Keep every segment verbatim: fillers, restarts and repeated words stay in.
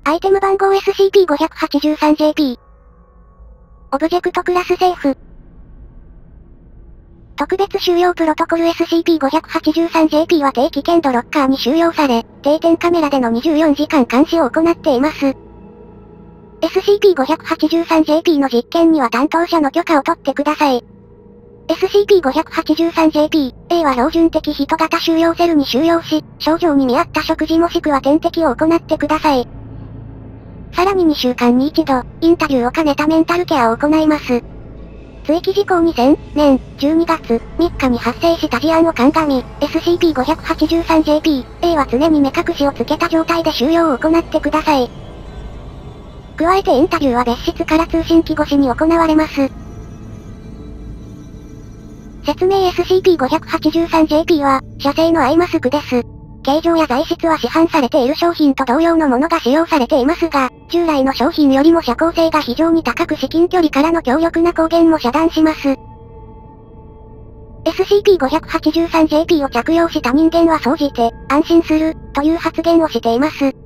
アイテム番号 エスシーピーごはちさんジェーピー。オブジェクトクラスセーフ。特別収容プロトコル エスシーピーごはちさんジェーピー は定期限度ロッカーに収容され、定点カメラでのにじゅうよじかん監視を行っています。エスシーピーごはちさんジェーピー の実験には担当者の許可を取ってください。エスシーピーごはちさんジェーピー、A は標準的人型収容セルに収容し、症状に見合った食事もしくは点滴を行ってください。さらににしゅうかんにいちど、インタビューを兼ねたメンタルケアを行います。追記事項にせんねんじゅうにがつみっかに発生した事案を鑑み、エスシーピーごはちさんジェーピー、A は常に目隠しをつけた状態で収容を行ってください。加えてインタビューは別室から通信機越しに行われます。説明 エスシーピーごはちさんジェーピー は、社製のアイマスクです。形状や材質は市販されている商品と同様のものが使用されていますが、従来の商品よりも遮光性が非常に高く至近距離からの強力な光源も遮断します。エスシーピーごはちさんジェーピー を着用した人間は総じて、安心する、という発言をしています。エ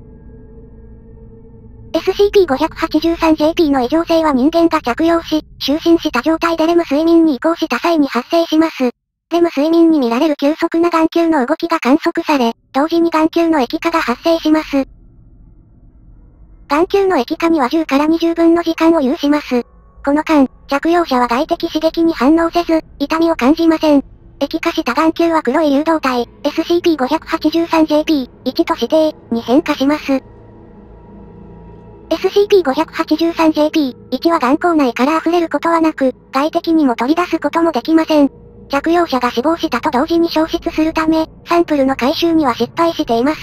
スシーピーごはちさんジェーピー の異常性は人間が着用し、就寝した状態でレム睡眠に移行した際に発生します。レム睡眠に見られる急速な眼球の動きが観測され、同時に眼球の液化が発生します。眼球の液化にはじゅうからにじゅうぶんの時間を有します。この間、着用者は外的刺激に反応せず、痛みを感じません。液化した眼球は黒い誘導体、エスシーピーごはちさんジェーピーいち と指定、に変化します。エスシーピーごはちさんジェーピーいち は眼孔内から溢れることはなく、外的にも取り出すこともできません。着用者が死亡したと同時に消失するため、サンプルの回収には失敗しています。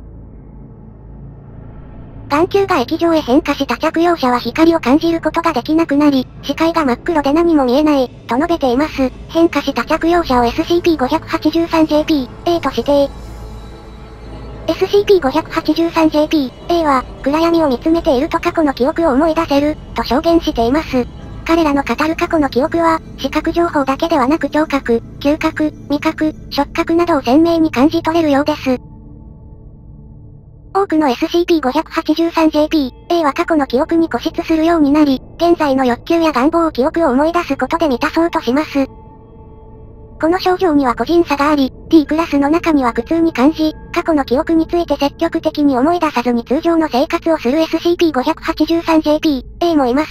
眼球が液状へ変化した着用者は光を感じることができなくなり、視界が真っ黒で何も見えない、と述べています。変化した着用者を エスシーピーごはちさんジェーピー A と指定。エスシーピーごはちさんジェーピー A は、暗闇を見つめていると過去の記憶を思い出せる、と証言しています。彼らの語る過去の記憶は、視覚情報だけではなく聴覚、嗅覚、味覚、触覚などを鮮明に感じ取れるようです。多くの エスシーピーごはちさんジェーピー A は過去の記憶に固執するようになり、現在の欲求や願望を記憶を思い出すことで満たそうとします。この症状には個人差があり、T クラスの中には苦痛に感じ、過去の記憶について積極的に思い出さずに通常の生活をする エスシーピーごはちさんジェーピー A もいます。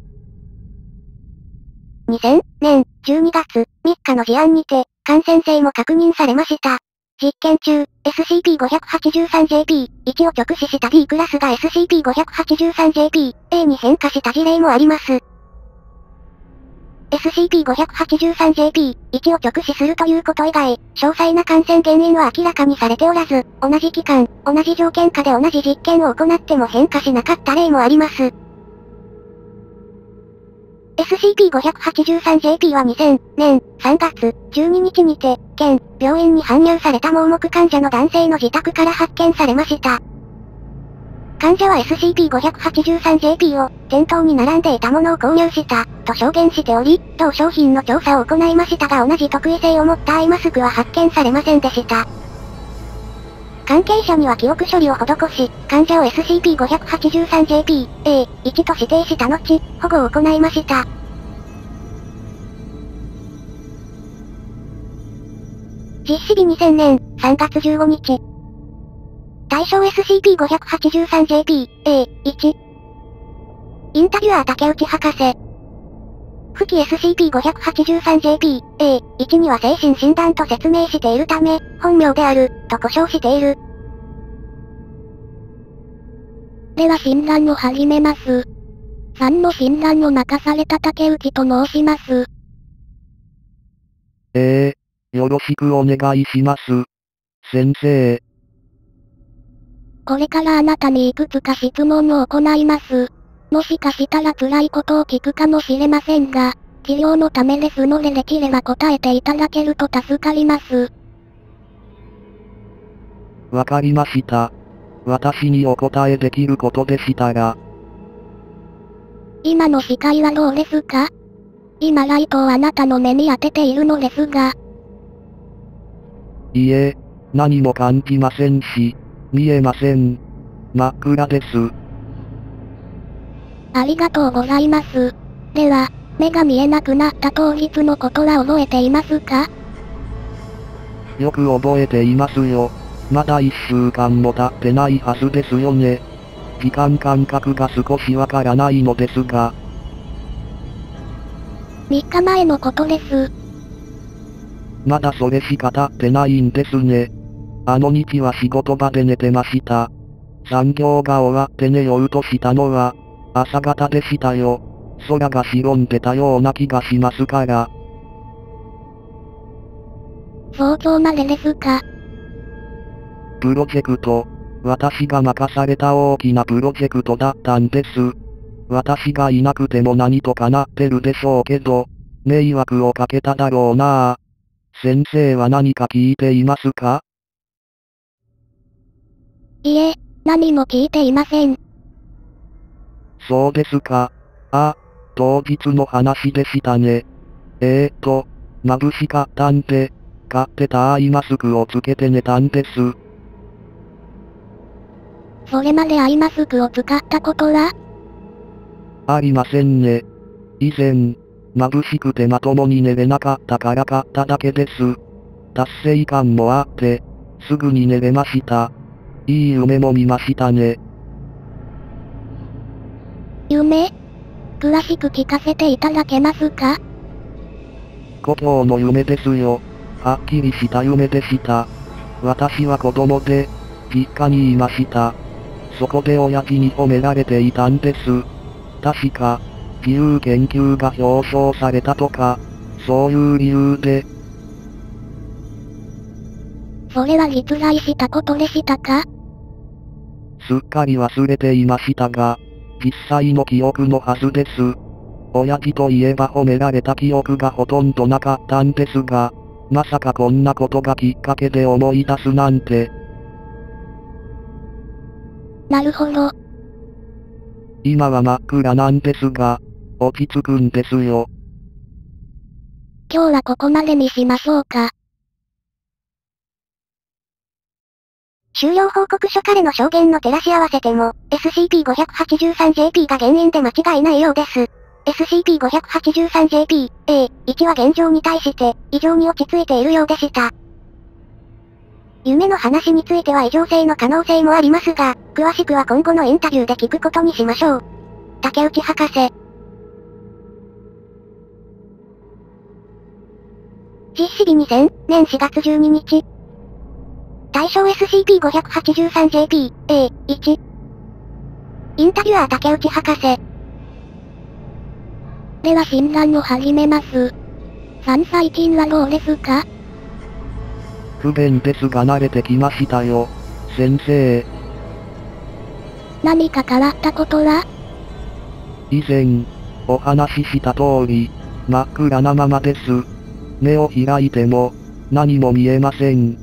にせんねんじゅうにがつみっかの事案にて、感染性も確認されました。実験中、エスシーピーごはちさんジェーピーいち を直視した B クラスが エスシーピーごはちさんジェーピー A に変化した事例もあります。エスシーピーごはちさんジェーピーいち を直視するということ以外、詳細な感染原因は明らかにされておらず、同じ期間、同じ条件下で同じ実験を行っても変化しなかった例もあります。エスシーピーごはちさんジェーピー はにせんねんさんがつじゅうににちにて、県、病院に搬入された盲目患者の男性の自宅から発見されました。患者は エスシーピーごはちさんジェーピー を、店頭に並んでいたものを購入した、と証言しており、同商品の調査を行いましたが同じ特異性を持ったアイマスクは発見されませんでした。関係者には記憶処理を施し、患者を エスシーピーごはちさんジェーピー エーいち と指定した後、保護を行いました。実施日にせんねんさんがつじゅうごにち。対象 エスシーピーごはちさんジェーピー エーいち。インタビュアー竹内博士。付記 エスシーピーごはちさんジェーピー エーいち には精神診断と説明しているため、本名である、と呼称している。 では診断を始めます。さんの診断を任された竹内と申します。 ええ、よろしくお願いします。先生。 これからあなたにいくつか質問を行います。もしかしたら辛いことを聞くかもしれませんが、治療のためですのでできれば答えていただけると助かります。 わかりました。私にお答えできることでしたら。 今の視界はどうですか？今ライトをあなたの目に当てているのですが。 いえ、何も感じませんし、見えません。 真っ暗です。 ありがとうございます。では、目が見えなくなった当日のことは覚えていますか？ よく覚えていますよ。まだ一週間も経ってないはずですよね。時間感覚が少しわからないのですが。 みっかまえのことです。 まだそれしか経ってないんですね。あの日は仕事場で寝てました。残業が終わって寝ようとしたのは、朝方でしたよ。空が白んでたような気がしますから。 早朝までですか？ プロジェクト、私が任された大きなプロジェクトだったんです。私がいなくても何とかなってるでしょうけど、迷惑をかけただろうなぁ。先生は何か聞いていますか？ いえ、何も聞いていません。 そうですか。あ、当日の話でしたね。えーと、眩しかったんで、買ってたアイマスクをつけて寝たんです。 それまでアイマスクを使ったことは？ ありませんね。以前、眩しくてまともに寝れなかったから買っただけです。達成感もあって、すぐに寝れました。いい夢も見ましたね。 夢？詳しく聞かせていただけますか？ 故郷の夢ですよ。はっきりした夢でした。私は子供で、実家にいました。そこで親父に褒められていたんです。確か、自由研究が表彰されたとか、そういう理由で。 それは実在したことでしたか？ すっかり忘れていましたが、実際の記憶のはずです。親父といえば褒められた記憶がほとんどなかったんですが、まさかこんなことがきっかけで思い出すなんて。 なるほど。 今は真っ暗なんですが、落ち着くんですよ。 今日はここまでにしましょうか。 終了報告書彼の証言の照らし合わせても、エスシーピーごひゃくはちじゅうさんジェーピー が原因で間違いないようです。エスシーピーごひゃくはちじゅうさんジェーピー、エーいち は現状に対して、異常に落ち着いているようでした。夢の話については異常性の可能性もありますが、詳しくは今後のインタビューで聞くことにしましょう。竹内博士。実施日にせんねんしがつじゅうににち。対象 エスシーピーごひゃくはちじゅうさんジェーピー、エーいち。インタビュアー竹内博士。 では診断を始めます。さん最近はどうですか？ 不便ですが慣れてきましたよ、先生。 何か変わったことは？ 以前、お話しした通り、真っ暗なままです。目を開いても、何も見えません。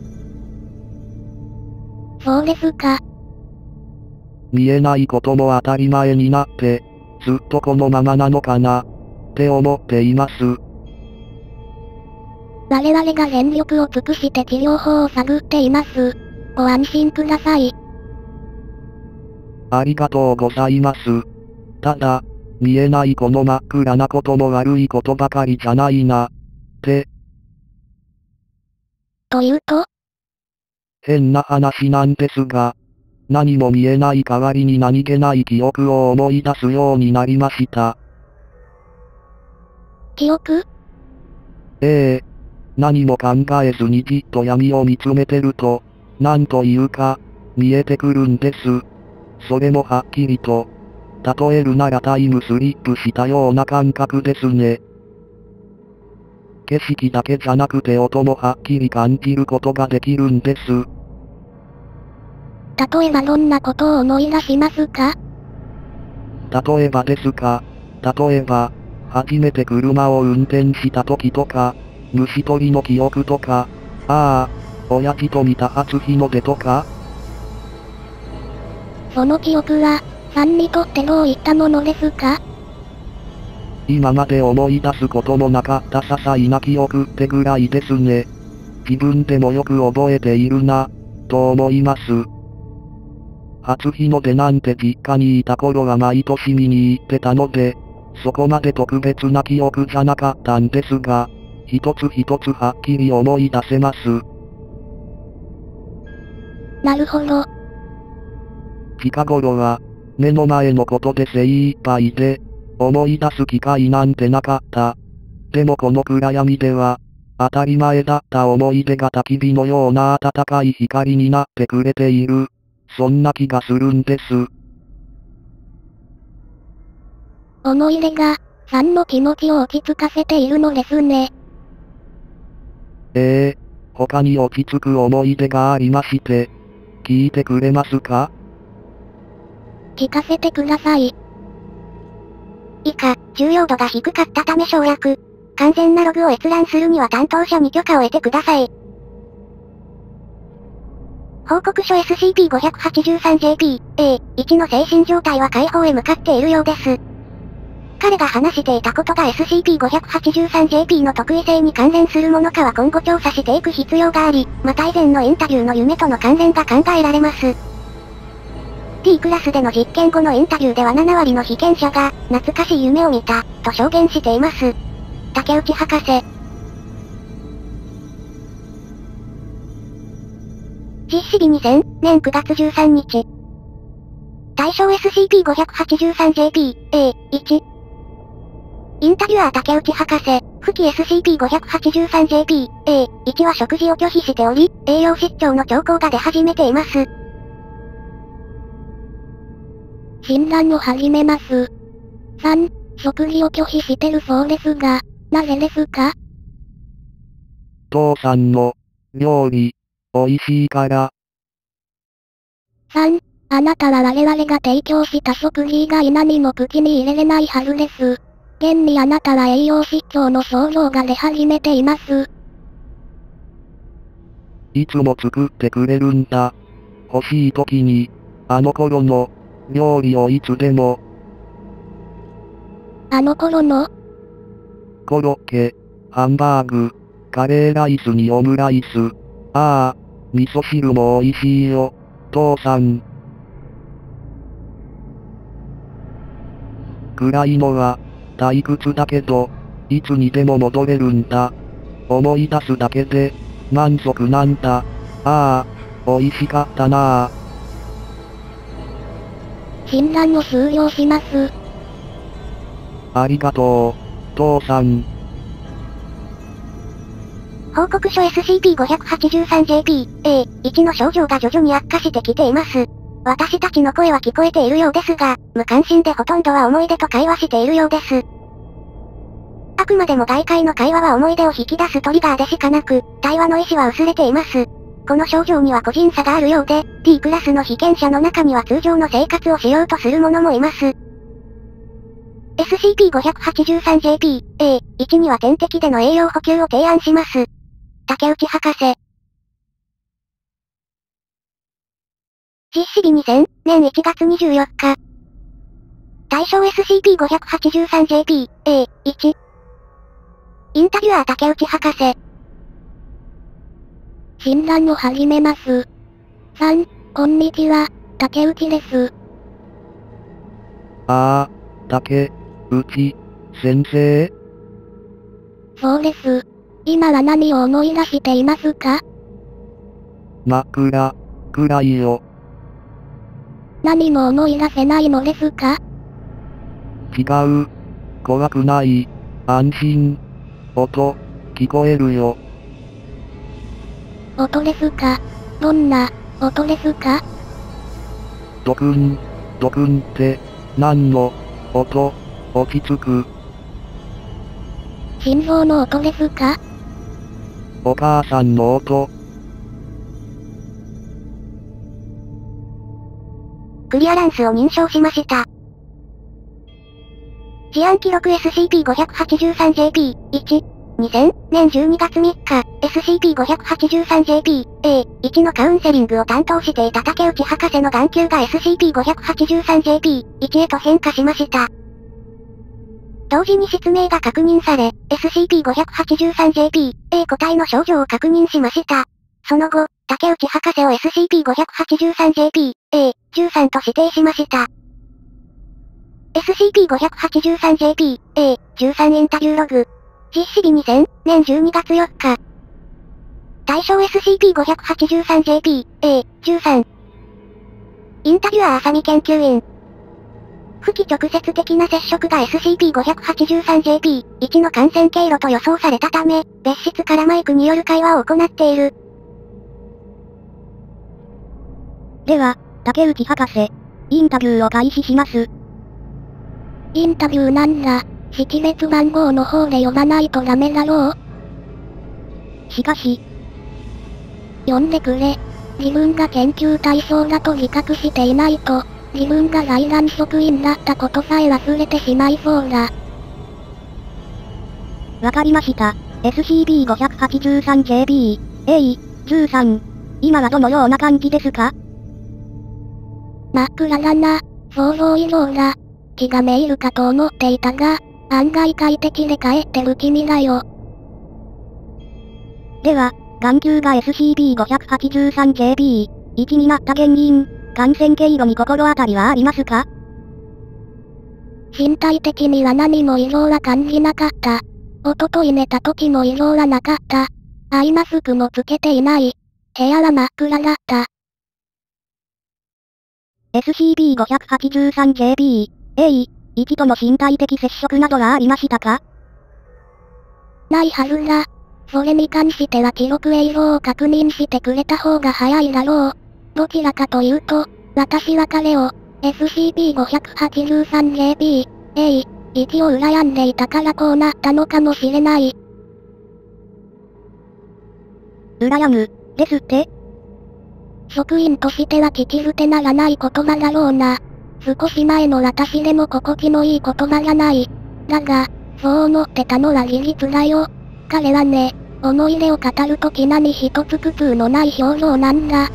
そうですか。 見えないことも当たり前になって、ずっとこのままなのかな、って思っています。 我々が全力を尽くして治療法を探っています。ご安心ください。 ありがとうございます。ただ、見えないこの真っ暗なことも悪いことばかりじゃないな、って。 というと？ 変な話なんですが、何も見えない代わりに何気ない記憶を思い出すようになりました。 記憶？ ええ。何も考えずにじっと闇を見つめてると、なんというか、見えてくるんです。それもはっきりと。例えるならタイムスリップしたような感覚ですね。景色だけじゃなくて音もはっきり感じることができるんです。 例えばどんなことを思い出しますか？ 例えばですか。例えば、初めて車を運転した時とか、虫取りの記憶とか、ああ、親父と見た初日の出とか。 その記憶は、さんにとってどういったものですか？ 今まで思い出すこともなかった些細な記憶ってぐらいですね。自分でもよく覚えているな、と思います。 初日の出なんて実家にいた頃は毎年見に行ってたので、そこまで特別な記憶じゃなかったんですが、一つ一つはっきり思い出せます。 なるほど。 近頃は、目の前のことで精一杯で、思い出す機会なんてなかった。でもこの暗闇では、当たり前だった思い出が焚き火のような温かい光になってくれている。そんな気がするんです。 思い出が、さんの気持ちを落ち着かせているのですね。 ええー、他に落ち着く思い出がありまして、聞いてくれますか？ 聞かせてください。 以下、重要度が低かったため省略。完全なログを閲覧するには担当者に許可を得てください。報告書 エスシーピーごひゃくはちじゅうさんジェーピー、エーワン の精神状態は解放へ向かっているようです。彼が話していたことが エスシーピーごひゃくはちじゅうさんジェーピー の特異性に関連するものかは今後調査していく必要があり、また以前のインタビューの夢との関連が考えられます。D クラスでの実験後のインタビューではななわりの被験者が、懐かしい夢を見た、と証言しています。竹内博士。実施日にせんねんくがつじゅうさんにち。対象 エスシーピーごひゃくはちじゅうさんジェーピー、エーワン。インタビュアー竹内博士、付記 エスシーピーごひゃくはちじゅうさんジェーピー、エーワン は食事を拒否しており、栄養失調の兆候が出始めています。 診断を始めます。さん、食事を拒否してるそうですが、なぜですか？ 父さんの料理、美味しいから。 さん、あなたは我々が提供した食事以外何も口に入れれないはずです。現にあなたは栄養失調の症状が出始めています。 いつも作ってくれるんだ。欲しい時に、あの頃の料理をいつでも。 あの頃のコロッケ、ハンバーグ、カレーライスにオムライス。ああ、味噌汁も美味しいよ、父さん。暗いのは、退屈だけど、いつにでも戻れるんだ。思い出すだけで、満足なんだ。ああ、美味しかったなあ。 診断を終了します。 ありがとう、父さん。 報告書 エスシーピーごひゃくはちじゅうさんジェーピー、エーワン の症状が徐々に悪化してきています。私たちの声は聞こえているようですが、無関心でほとんどは思い出と会話しているようです。あくまでも外界の会話は思い出を引き出すトリガーでしかなく、対話の意思は薄れています。この症状には個人差があるようで、D クラスの被験者の中には通常の生活をしようとする者もいます。エスシーピーごひゃくはちじゅうさんジェーピー、エーワン には点滴での栄養補給を提案します。竹内博士。実施日にせんねんいちがつにじゅうよっか。対象 エスシーピーごひゃくはちじゅうさんジェーピー、エーワン。インタビュアー竹内博士。 診断を始めます。さん、こんにちは、竹内です。 ああ、竹内先生？ そうです。今は何を思い出していますか？ 真っ暗、暗いよ。 何も思い出せないのですか？ 違う。怖くない。安心。音、聞こえるよ。 音ですか？どんな音ですか？ ドクン、ドクンって、何の音？落ち着く。 心臓の音ですか？ お母さんの音。 クリアランスを認証しました。事案記録 エスシーピーごひゃくはちじゅうさんジェーピー、いち、にせんねんじゅうにがつみっか、エスシーピーごひゃくはちじゅうさんジェーピー、エーワン のカウンセリングを担当していた竹内博士の眼球が エスシーピーごひゃくはちじゅうさんジェーピー、いち へと変化しました。同時に失明が確認され、エスシーピーごひゃくはちじゅうさんジェーピー、エー 個体の症状を確認しました。その後、竹内博士を エスシーピーごひゃくはちじゅうさんジェーピー、 エー、じゅうさん と指定しました。エスシーピーごひゃくはちじゅうさんジェーピー、エー、じゅうさん インタビューログ。実施日にせんねんじゅうにがつよっか。対象 エスシーピーごひゃくはちじゅうさんジェーピー、エー、じゅうさん。インタビュアー浅見研究員。不起直接的な接触が エスシーピーごひゃくはちじゅうさんジェーピーいち の感染経路と予想されたため、別室からマイクによる会話を行っている。 では、竹内博士、インタビューを開始します。インタビューなんだ、識別番号の方で呼ばないとダメだろう？しかし、呼んでくれ。自分が研究対象だと自覚していないと、自分が財団職員だったことさえ忘れてしまいそうだ。わかりました。エスシーピーごひゃくはちじゅうさんジェーピー、エー、じゅうさん。今はどのような感じですか？真っ暗だな。想像以上だ。気がめいるかと思っていたが、案外快適で帰ってる君だよ。では、眼球が エスシーピーごひゃくはちじゅうさんジェーピーいち になった原因、感染経路に心当たりはありますか？身体的には何も異常は感じなかった。おととい寝た時も異常はなかった。アイマスクもつけていない。部屋は真っ暗だった。エスシーピーごひゃくはちじゅうさんジェーピー、エー、いち との身体的接触などはありましたか？ないはずだ。それに関しては記録映像を確認してくれた方が早いだろう。どちらかというと、私は彼を、エスシーピーごひゃくはちじゅうさんジェーピー、エー、いち を羨んでいたからこうなったのかもしれない。羨む、ですって？職員としては聞き捨てならない言葉だろうな。少し前の私でも心地のいい言葉じゃない。だが、そう思ってたのは事実だよ。彼はね、思い出を語るとき何一つ苦痛のない表情なんだ。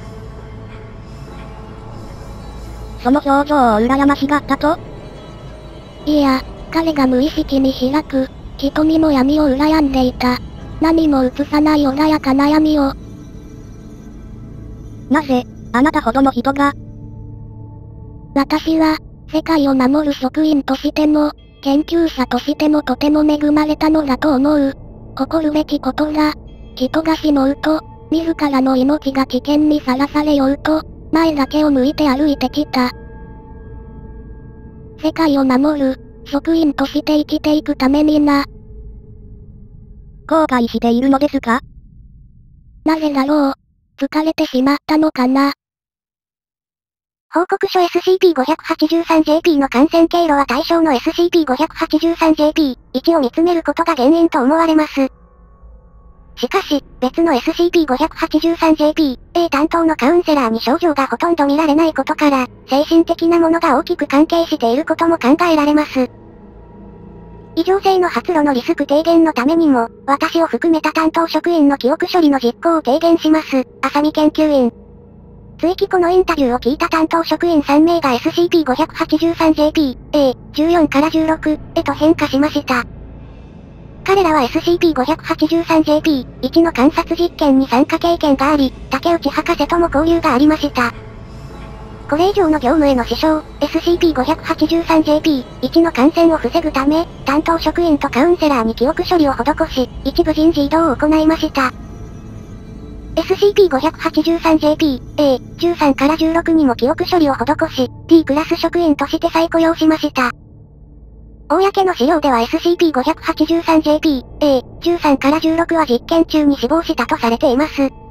その表情を羨ましがったと？いや、彼が無意識に開く、瞳の闇を羨んでいた。何も映さない穏やかな闇を。なぜ、あなたほどの人が？私は、世界を守る職員としても、研究者としてもとても恵まれたのだと思う。誇るべきことだ。人が死のうと、自らの命が危険にさらされようと、前だけを向いて歩いてきた。世界を守る、職員として生きていくためにな。後悔しているのですか？なぜだろう。疲れてしまったのかな。 報告書 エスシーピーごひゃくはちじゅうさんジェーピー の感染経路は対象の エスシーピーごひゃくはちじゅうさんジェーピーいち を見つめることが原因と思われます。しかし、別の エスシーピーごひゃくはちじゅうさんジェーピーエー 担当のカウンセラーに症状がほとんど見られないことから、精神的なものが大きく関係していることも考えられます。異常性の発露のリスク低減のためにも、私を含めた担当職員の記憶処理の実行を提言します。浅見研究員。追記このインタビューを聞いた担当職員さんめいが エスシーピーごひゃくはちじゅうさんジェーピーエーじゅうよん からじゅうろくへと変化しました。彼らは エスシーピーごひゃくはちじゅうさんジェーピーいち の観察実験に参加経験があり、竹内博士とも交流がありました。これ以上の業務への支障、エスシーピーごひゃくはちじゅうさんジェーピーいち の感染を防ぐため、担当職員とカウンセラーに記憶処理を施し、一部人事異動を行いました。エスシーピーごひゃくはちじゅうさんジェーピーエーじゅうさん からじゅうろくにも記憶処理を施し、P クラス職員として再雇用しました。公の資料では エスシーピーごひゃくはちじゅうさんジェーピーエーじゅうさん からじゅうろくは実験中に死亡したとされています。